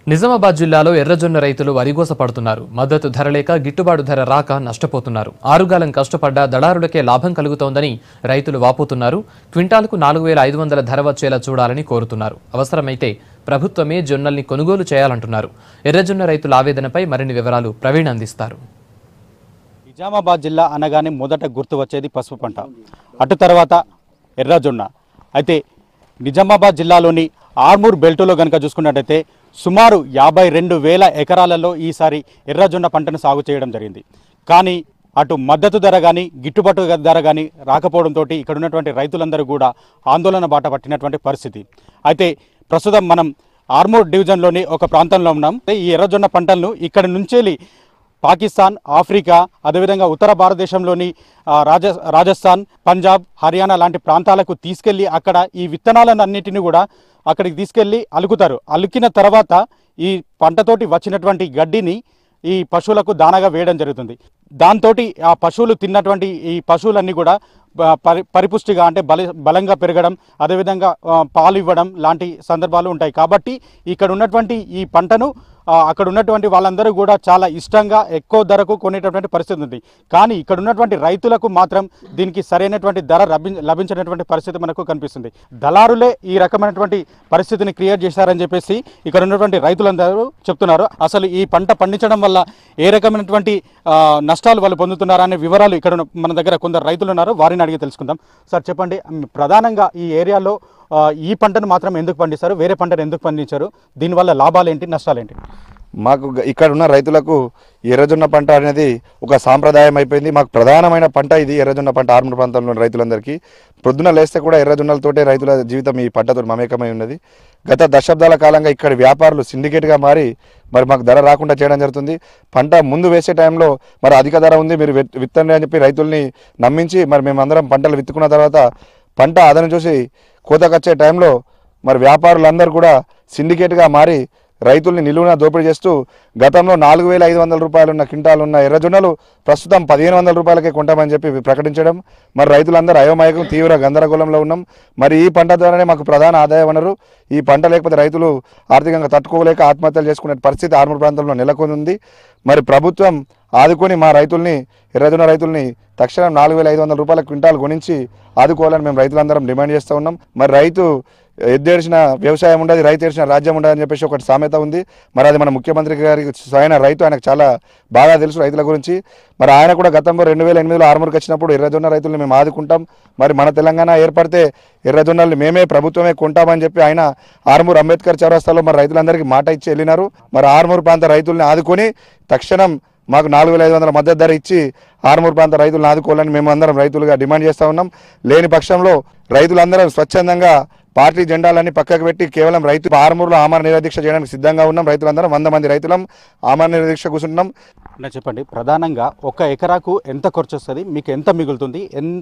నిజామాబాద్ జిల్లాలో ఎర్రజొన్న రైతులు వరిగోస పడుతున్నారు. మద్దతు ధర లేక గిట్టుబాటు ధర రాక నష్టపోతున్నారు. ఆరుగాలం కష్టపడ్డ దళారులకే లాభం కలుగుతోందని రైతులు వాపోతున్నారు. క్వింటాల్కు 4500 ధర వచ్చేలా చూడాలని కోరుతున్నారు. అవసరమైతే ప్రభుత్వమే జొన్నల్ని కొనుగోలు చేయాలంటున్నారు. ఎర్రజొన్న రైతుల ఆవేదనపై మరిన్ని వివరాలు ప్రవీణ్ అందిస్తారు. నిజామాబాద్ జిల్లా అనగానే మొదట గుర్తు వచ్చేది పసుపు పంట, అటు తర్వాత ఎర్రజొన్న. అయితే నిజామాబాద్ జిల్లాలోని ఆర్మూర్ బెల్టులో కనుక చూసుకున్నట్టయితే సుమారు 52,000 ఎకరాలలో ఈసారి ఎర్రజొన్న పంటను సాగు చేయడం జరిగింది. కానీ అటు మద్దతు ధర కానీ గిట్టుబాటు ధర కానీ రాకపోవడంతో ఇక్కడ ఉన్నటువంటి రైతులందరూ కూడా ఆందోళన బాట పట్టినటువంటి పరిస్థితి. అయితే ప్రస్తుతం మనం ఆర్మూర్ డివిజన్లోని ఒక ప్రాంతంలో ఉన్నాం. ఈ ఎర్రజొన్న పంటలను ఇక్కడ నుంచి పాకిస్తాన్, ఆఫ్రికా, అదేవిధంగా ఉత్తర భారతదేశంలోని రాజస్థాన్, పంజాబ్, హర్యానా లాంటి ప్రాంతాలకు తీసుకెళ్లి అక్కడ ఈ విత్తనాలన్నింటినీ కూడా అక్కడికి తీసుకెళ్లి అలుకుతారు. అలికిన తర్వాత ఈ పంటతోటి వచ్చినటువంటి గడ్డిని ఈ పశువులకు దానాగా వేయడం జరుగుతుంది. దాంతో ఆ పశువులు తిన్నటువంటి ఈ పశువులన్నీ కూడా పరిపుష్టిగా అంటే బలంగా పెరగడం, అదేవిధంగా పాలు ఇవ్వడం లాంటి సందర్భాలు ఉంటాయి. కాబట్టి ఇక్కడ ఉన్నటువంటి ఈ పంటను అక్కడ ఉన్నటువంటి వాళ్ళందరూ కూడా చాలా ఇష్టంగా ఎక్కువ ధరకు కొనేటటువంటి పరిస్థితి ఉంది. కానీ ఇక్కడ ఉన్నటువంటి రైతులకు మాత్రం దీనికి సరైనటువంటి ధర లభించినటువంటి పరిస్థితి మనకు కనిపిస్తుంది. దళారులే ఈ రకమైనటువంటి పరిస్థితిని క్రియేట్ చేశారని చెప్పేసి ఇక్కడ ఉన్నటువంటి రైతులందరూ చెప్తున్నారు. అసలు ఈ పంట పండించడం వల్ల ఏ రకమైనటువంటి నష్టాలు వాళ్ళు పొందుతున్నారా అనే వివరాలు ఇక్కడ మన దగ్గర కొందరు రైతులు ఉన్నారు, వారిని అడిగి తెలుసుకుందాం. సార్ చెప్పండి, ప్రధానంగా ఈ ఏరియాలో ఈ పంటను మాత్రం ఎందుకు పండిస్తారు, వేరే పంటను ఎందుకు పండించారు, దీనివల్ల లాభాలు ఏంటి, నష్టాలు ఏంటి? మాకు ఇక్కడ ఉన్న రైతులకు ఎర్రజొన్న పంట అనేది ఒక సాంప్రదాయం అయిపోయింది. మాకు ప్రధానమైన పంట ఇది ఎర్రజొన్న పంట. ఆర్మూర్ ప్రాంతంలోని రైతులందరికీ పొద్దున లేస్తే కూడా ఎర్రజొన్నలతోటే రైతుల జీవితం ఈ పంటతో మమేకమై ఉన్నది. గత దశాబ్దాల కాలంగా ఇక్కడ వ్యాపారులు సిండికేట్గా మారి మాకు ధర రాకుండా చేయడం జరుగుతుంది. పంట ముందు వేసే టైంలో అధిక ధర ఉంది, మీరు విత్తండి అని చెప్పి రైతుల్ని నమ్మించి మేమందరం పంటలు విత్తుకున్న తర్వాత పంట అదను చూసి కోతకొచ్చే టైంలో వ్యాపారులందరూ కూడా సిండికేట్గా మారి రైతుల్ని నిలువున దోపిడీ చేస్తూ గతంలో 4,500 రూపాయలు ఉన్న క్వింటాలు ఉన్న ఎర్రజొన్నలు ప్రస్తుతం 1,500 రూపాయలకే కొంటామని చెప్పి ప్రకటించడం, రైతులందరూ అయోమయం, తీవ్ర గందరగోళంలో ఉన్నాం. ఈ పంట ద్వారానే మాకు ప్రధాన ఆదాయ వనరు. ఈ పంట లేకపోతే రైతులు ఆర్థికంగా తట్టుకోలేక ఆత్మహత్యలు చేసుకునే పరిస్థితి ఆర్మూర్ ప్రాంతంలో నెలకొంది. ప్రభుత్వం ఆదుకొని మా రైతుల్ని, ఎర్రజొన్న రైతుల్ని తక్షణం 4,500 రూపాయల క్వింటాలు కొనించి ఆదుకోవాలని మేము రైతులందరం డిమాండ్ చేస్తూ ఉన్నాం. రైతు ఎద్దేడిసిన వ్యవసాయం ఉండదు, రైతు ఏడిచిన రాజ్యం ఉండదు అని చెప్పేసి ఒకటి సామెత ఉంది. అది మన ముఖ్యమంత్రి గారికి స్వయం రైతు, ఆయనకు చాలా బాగా తెలుసు రైతుల గురించి. ఆయన కూడా గతంలో 2008లో ఆర్మూర్కి వచ్చినప్పుడు ఎర్రజొన్న రైతుల్ని మేము ఆదుకుంటాం, మన తెలంగాణ ఏర్పడితే ఎర్రజొన్నల్ని మేమే ప్రభుత్వమే కొంటామని చెప్పి ఆయన ఆర్మూర్ అంబేద్కర్ చౌరస్తాలో రైతులందరికీ మాట ఇచ్చి వెళ్ళినారు. ఆర్మూర్ ప్రాంత రైతుల్ని ఆదుకొని తక్షణం మాకు 4,500 మద్దతు ధర ఇచ్చి ఆర్మూర్ ప్రాంత రైతులను ఆదుకోవాలని మేము అందరం రైతులుగా డిమాండ్ చేస్తూ ఉన్నాం. లేని పక్షంలో రైతులందరం స్వచ్ఛందంగా పార్టీ జెండాలన్నీ పక్కకు పెట్టి కేవలం రైతు ఆర్మూర్లో ఆమరణ నిరాదీక్ష చేయడానికి సిద్ధంగా ఉన్నాం. రైతులందరం 100 మంది రైతులం ఆమరణ నిరాదీక్ష కూర్చుంటున్నాం. చెప్పండి, ప్రధానంగా ఒక ఎకరాకు ఎంత ఖర్చు వస్తుంది, మీకు ఎంత మిగులుతుంది,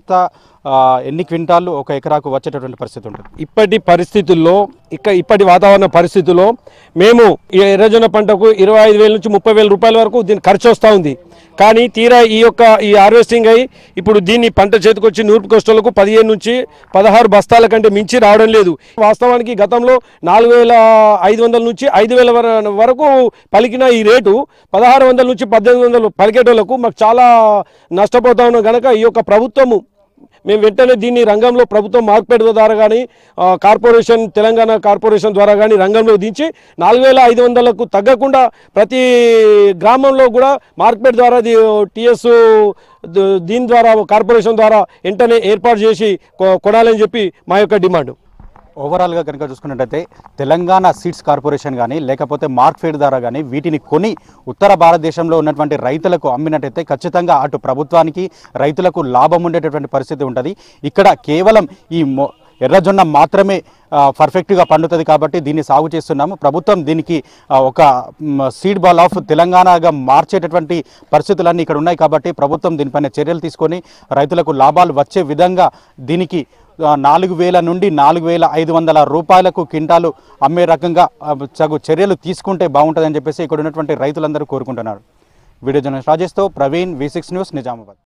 ఎన్ని క్వింటాలు ఒక ఎకరాకు వచ్చేటటువంటి పరిస్థితి ఉంటుంది? ఇప్పటి పరిస్థితుల్లో ఇప్పటి వాతావరణ పరిస్థితుల్లో మేము ఈ ఎర్రజొన్న పంటకు 25,000 నుంచి 30,000 రూపాయల వరకు దీని ఖర్చు వస్తూ ఉంది. కానీ తీరా ఈ హార్వెస్టింగ్ అయ్యి ఇప్పుడు దీన్ని పంట చేతికొచ్చి నూర్పు కష్టాలకు 15 నుంచి 16 బస్తాల కంటే మించి రావడం లేదు. వాస్తవానికి గతంలో 4,500 నుంచి 5,000 వరకు పలికిన ఈ రేటు 1,600 నుంచి 1,800 పలికేటోళ్లకు మాకు చాలా నష్టపోతా ఉన్నాం. కనుక ఈ యొక్క ప్రభుత్వము మేము వెంటనే దీన్ని రంగంలో ప్రభుత్వం మార్కెట్ ద్వారా కానీ కార్పొరేషన్, తెలంగాణ కార్పొరేషన్ ద్వారా కానీ రంగంలో దించి 4,500కు తగ్గకుండా ప్రతి గ్రామంలో కూడా మార్కెట్ ద్వారా టీఎస్ దీని ద్వారా కార్పొరేషన్ ద్వారా వెంటనే ఏర్పాటు చేసి కొనాలని చెప్పి మా యొక్క డిమాండ్. ఓవరాల్గా కనుక చూసుకున్నట్టయితే తెలంగాణ సీడ్స్ కార్పొరేషన్ కానీ లేకపోతే మార్క్ఫెడ్ ద్వారా కానీ వీటిని కొని ఉత్తర భారతదేశంలో ఉన్నటువంటి రైతులకు అమ్మినట్టయితే ఖచ్చితంగా అటు ప్రభుత్వానికి రైతులకు లాభం ఉండేటటువంటి పరిస్థితి ఉంటుంది. ఇక్కడ కేవలం ఈ ఎర్రజొన్న మాత్రమే పర్ఫెక్ట్గా పండుతుంది కాబట్టి దీన్ని సాగు చేస్తున్నాము. ప్రభుత్వం దీనికి ఒక సీడ్ బాల్ ఆఫ్ తెలంగాణగా మార్చేటటువంటి పరిస్థితులన్నీ ఇక్కడ ఉన్నాయి కాబట్టి ప్రభుత్వం దీనిపైన చర్యలు తీసుకొని రైతులకు లాభాలు వచ్చే విధంగా దీనికి 4,000 నుండి 4,500 రూపాయలకు క్వింటాలు అమ్మే రకంగా చర్యలు తీసుకుంటే బాగుంటుందని చెప్పేసి ఇక్కడ ఉన్నటువంటి రైతులందరూ కోరుకుంటున్నారు. వీడియో జర్నలిస్ట్ రాజేష్తో ప్రవీణ్, V6 న్యూస్, నిజామాబాద్.